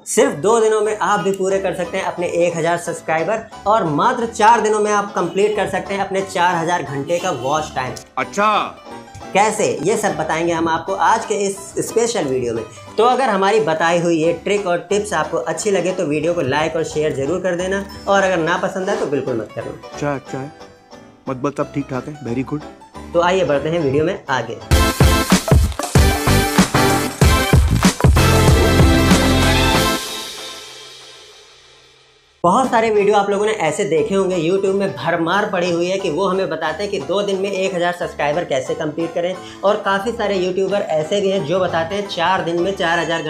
सिर्फ 2 दिनों में आप भी पूरे कर सकते हैं अपने 1000 सब्सक्राइबर और मात्र 4 दिनों में आप कंप्लीट कर सकते हैं अपने 4000 घंटे का वॉच टाइम। अच्छा, कैसे, ये सब बताएंगे हम आपको आज के इस स्पेशल वीडियो में। तो अगर हमारी बताई हुई ये ट्रिक और टिप्स आपको अच्छी लगे तो वीडियो को लाइक और शेयर जरूर कर देना, और अगर ना पसंद है तो बिल्कुल मत करना। अच्छा है, मतलब सब ठीक ठाक है, वेरी गुड। तो आइए बढ़ते हैं वीडियो में आगे। बहुत सारे वीडियो आप लोगों ने ऐसे देखे होंगे, YouTube में भरमार पड़ी हुई है कि वो हमें बताते हैं कि 2 दिन में 1000 सब्सक्राइबर कैसे कंप्लीट करें, और काफ़ी सारे यूट्यूबर ऐसे भी हैं जो बताते हैं 4 दिन में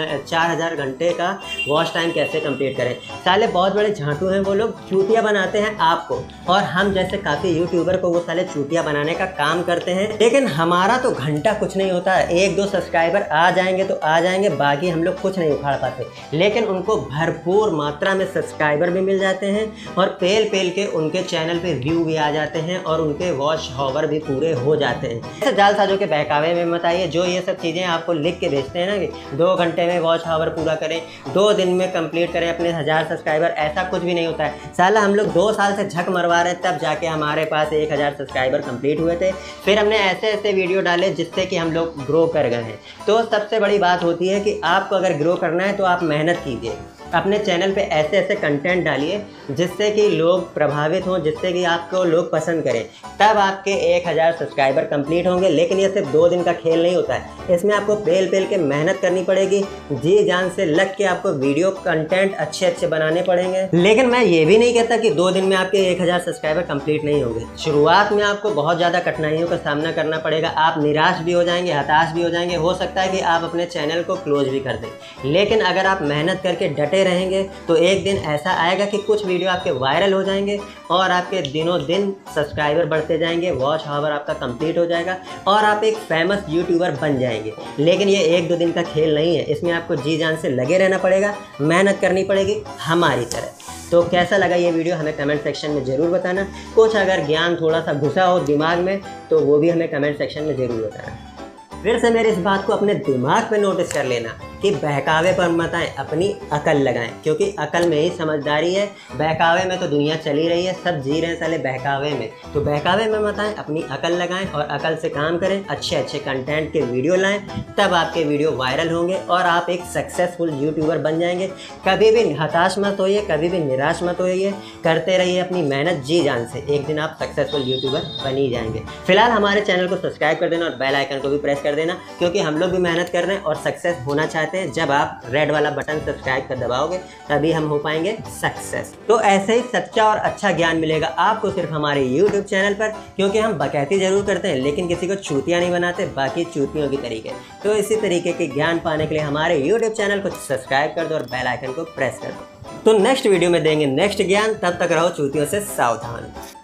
4000 घंटे का वॉच टाइम कैसे कंप्लीट करें। साले बहुत बड़े झांटू हैं वो लोग, चूतियाँ बनाते हैं आपको, और हम जैसे काफ़ी यूट्यूबर को वो साले चूतियाँ बनाने का काम करते हैं। लेकिन हमारा तो घंटा कुछ नहीं होता, 1-2 सब्सक्राइबर आ जाएंगे तो आ जाएंगे, बाकी हम लोग कुछ नहीं उखाड़ पाते। लेकिन उनको भरपूर मात्रा में सब्सक्राइबर भी मिल जाते हैं और पेल के उनके चैनल पे व्यू भी आ जाते हैं और उनके वॉच हावर भी पूरे हो जाते हैं। ऐसे जालसाजों के बहकावे में मत आइए जो ये सब चीज़ें आपको लिख के भेजते हैं ना कि 2 घंटे में वॉच हावर पूरा करें, 2 दिन में कंप्लीट करें अपने 1000 सब्सक्राइबर। ऐसा कुछ भी नहीं होता है साला। हम लोग 2 साल से झक मरवा रहे तब जाके हमारे पास 1000 सब्सक्राइबर कंप्लीट हुए थे। फिर हमने ऐसे वीडियो डाले जिससे कि हम लोग ग्रो कर गए हैं। तो सबसे बड़ी बात होती है कि आपको अगर ग्रो करना है तो आप मेहनत कीजिए, अपने चैनल पे ऐसे कंटेंट डालिए जिससे कि लोग प्रभावित हों, जिससे कि आपको लोग पसंद करें, तब आपके 1000 सब्सक्राइबर कंप्लीट होंगे। लेकिन ये सिर्फ 2 दिन का खेल नहीं होता है, इसमें आपको पेल के मेहनत करनी पड़ेगी, जी जान से लग के आपको वीडियो कंटेंट अच्छे बनाने पड़ेंगे। लेकिन मैं ये भी नहीं कहता कि 2 दिन में आपके 1000 सब्सक्राइबर कंप्लीट नहीं होंगे। शुरुआत में आपको बहुत ज़्यादा कठिनाइयों का सामना करना पड़ेगा, आप निराश भी हो जाएंगे, हताश भी हो जाएंगे, हो सकता है कि आप अपने चैनल को क्लोज भी कर दें। लेकिन अगर आप मेहनत करके डटे रहेंगे तो एक दिन ऐसा आएगा कि कुछ वीडियो आपके वायरल हो जाएंगे और आपके दिनों दिन सब्सक्राइबर बढ़ते जाएंगे, वॉच हावर आपका कंप्लीट हो जाएगा और आप एक फेमस यूट्यूबर बन जाएंगे। लेकिन ये 1-2 दिन का खेल नहीं है, इसमें आपको जी जान से लगे रहना पड़ेगा, मेहनत करनी पड़ेगी हमारी तरह। तो कैसा लगा ये वीडियो हमें कमेंट सेक्शन में ज़रूर बताना। कुछ अगर ज्ञान थोड़ा सा घुसा हो दिमाग में तो वो भी हमें कमेंट सेक्शन में ज़रूर बताना। फिर से मेरे इस बात को अपने दिमाग पे नोटिस कर लेना कि बहकावे पर मत आएं, अपनी अकल लगाएं, क्योंकि अकल में ही समझदारी है। बहकावे में तो दुनिया चली रही है, सब जी रहे हैं साले बहकावे में। तो बहकावे में मत आएं, अपनी अकल लगाएं और अकल से काम करें, अच्छे कंटेंट के वीडियो लाएं, तब आपके वीडियो वायरल होंगे और आप एक सक्सेसफुल यूट्यूबर बन जाएंगे। कभी भी हताश मत होइए, कभी भी निराश मत होइए, करते रहिए अपनी मेहनत जी जान से, एक दिन आप सक्सेसफुल यूट्यूबर बन ही जाएंगे। फिलहाल हमारे चैनल को सब्सक्राइब कर देना और बेल आइकन को भी प्रेस कर देना, क्योंकि हम लोग भी मेहनत कर रहे हैं और सक्सेस होना चाहते हैं। जब आप रेड वाला बटन सब्सक्राइब कर दबाओगे तभी हम हो पाएंगे सक्सेस। तो ऐसे ही सच्चा और अच्छा ज्ञान मिलेगा आपको सिर्फ हमारे YouTube चैनल पर, क्योंकि हम बकैती जरूर करते हैं लेकिन किसी को चूतिया नहीं बनाते, बाकी चूतियों की तरीके। तो इसी तरीके के ज्ञान पाने के लिए हमारे YouTube चैनल को सब्सक्राइब कर दो और बेल आइकन को प्रेस कर दो। तो नेक्स्ट वीडियो में देंगे नेक्स्ट ज्ञान, तब तक रहो चूतियों से सावधान।